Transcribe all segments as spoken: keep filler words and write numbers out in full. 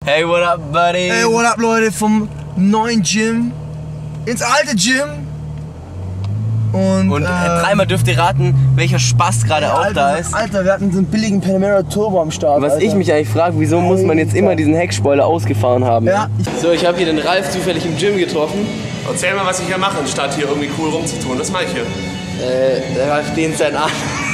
Hey, what up, buddy? Hey, what up, Leute, vom neuen Gym ins alte Gym. Und, Und äh, äh, dreimal dürft ihr raten, welcher Spaß gerade ja, auch Alter, da ist. Alter, wir hatten so einen billigen Panamera Turbo am Start. Was Alter. ich mich eigentlich frage, wieso muss man jetzt immer diesen Heckspoiler ausgefahren haben? Ja. So, ich habe hier den Ralf zufällig im Gym getroffen. Erzähl mal, was ich hier mache, anstatt hier irgendwie cool rumzutun. Was mache ich hier? Äh, der Ralf dehnt seinen Arm.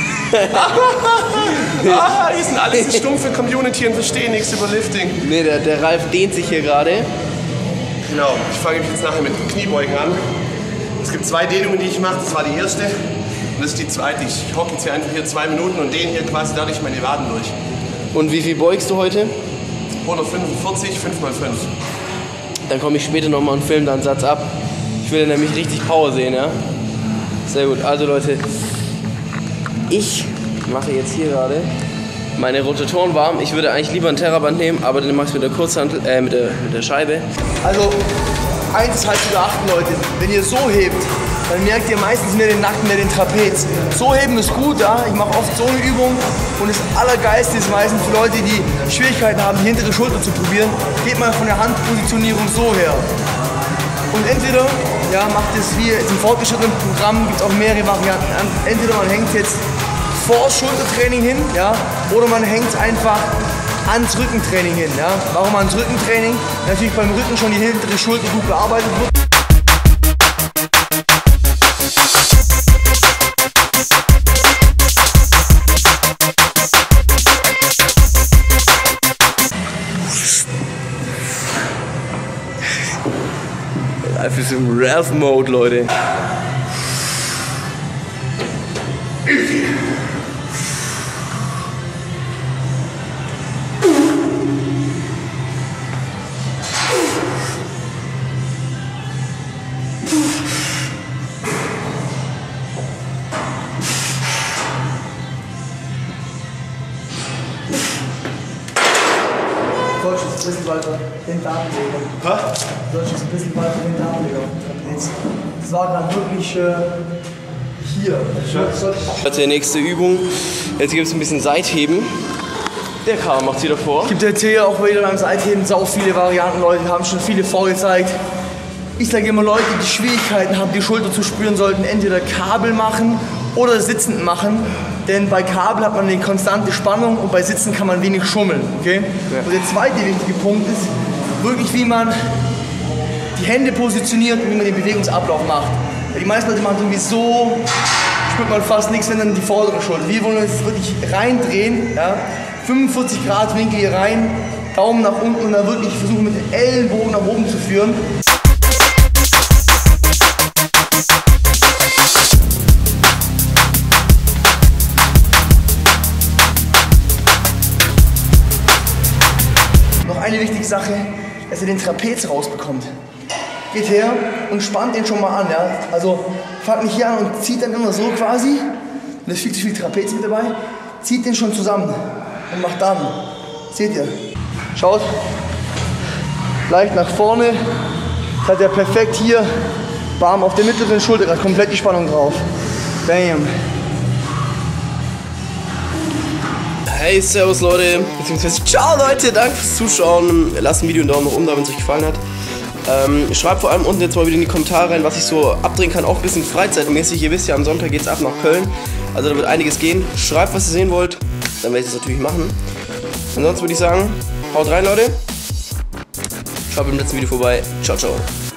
Ah, hier sind alles die stumpfe Community und verstehen nichts über Lifting. Nee, der, der Ralf dehnt sich hier gerade. Genau, ich fange mich jetzt nachher mit Kniebeugen an. Es gibt zwei Dehnungen, die ich mache. Das war die erste und das ist die zweite. Ich hocke jetzt hier einfach hier zwei Minuten und dehne hier quasi dadurch meine Waden durch. Und wie viel beugst du heute? hundertfünfundvierzig, fünf mal fünf. Dann komme ich später nochmal und filme da einen Satz ab. Ich will nämlich richtig Power sehen, ja? Sehr gut, also Leute, ich mache jetzt hier gerade meine Rotatoren warm. Ich würde eigentlich lieber ein Terraband nehmen, aber den mache ich mit der Kurzhantel, äh, mit der, mit der Scheibe. Also, eins ist halt zu beachten, Leute. Wenn ihr so hebt, dann merkt ihr meistens mehr den Nacken, mehr den Trapez. So heben ist gut, ja. Ich mache oft so eine Übung. Und das Allergeilste ist meistens für Leute, die Schwierigkeiten haben, die hintere Schulter zu probieren, geht man von der Handpositionierung so her. Und entweder, ja, macht es wie im fortgeschrittenen Programm, gibt es auch mehrere Varianten an. Entweder man hängt jetzt vor das Schultertraining hin, ja, oder man hängt einfach ans Rückentraining hin, ja. Warum ans Rückentraining? Natürlich beim Rücken schon die hintere Schulter gut bearbeitet wird. Ralf ist im Ralph-Mode, Leute. Deutsch ist ein bisschen weiter den Darm legen. Hä? Deutsch ist ein bisschen weiter den Darm legen. Das war gerade wirklich äh, hier. Leute, nächste Übung. Jetzt gibt es ein bisschen Seitheben. Der Karl macht sie davor. Es gibt jetzt hier auch wieder beim Seitheben sau viele Varianten. Leute haben schon viele vorgezeigt. Ich sage immer, Leute, die Schwierigkeiten haben, die Schulter zu spüren, sollten entweder Kabel machen oder sitzend machen. Denn bei Kabel hat man eine konstante Spannung und bei Sitzen kann man wenig schummeln. Okay? Ja. Und der zweite wichtige Punkt ist wirklich, wie man die Hände positioniert und wie man den Bewegungsablauf macht. Weil die meisten Leute machen irgendwie so, spürt man fast nichts, wenn dann die vordere Schulter. Wir wollen uns wirklich reindrehen, ja? fünfundvierzig Grad Winkel hier rein, Daumen nach unten und dann wirklich versuchen mit den Ellenbogen nach oben zu führen. Eine wichtige Sache, dass ihr den Trapez rausbekommt. Geht her und spannt den schon mal an. Ja? Also fangt nicht hier an und zieht dann immer so quasi. Da ist viel zu viel Trapez mit dabei. Zieht den schon zusammen und macht dann. Seht ihr? Schaut. Leicht nach vorne. Jetzt hat er perfekt hier. Bam, auf der mittleren Schulter gerade komplett die Spannung drauf. Bam. Hey, servus Leute, beziehungsweise ciao Leute, danke fürs Zuschauen. Lasst ein Video einen Daumen nach oben da, wenn es euch gefallen hat. Ähm, schreibt vor allem unten jetzt mal wieder in die Kommentare rein, was ich so abdrehen kann, auch ein bisschen freizeitmäßig. Ihr wisst ja, am Sonntag geht es ab nach Köln, also da wird einiges gehen. Schreibt, was ihr sehen wollt, dann werde ich das natürlich machen. Ansonsten würde ich sagen, haut rein Leute. Schaut beim letzten Video vorbei. Ciao, ciao.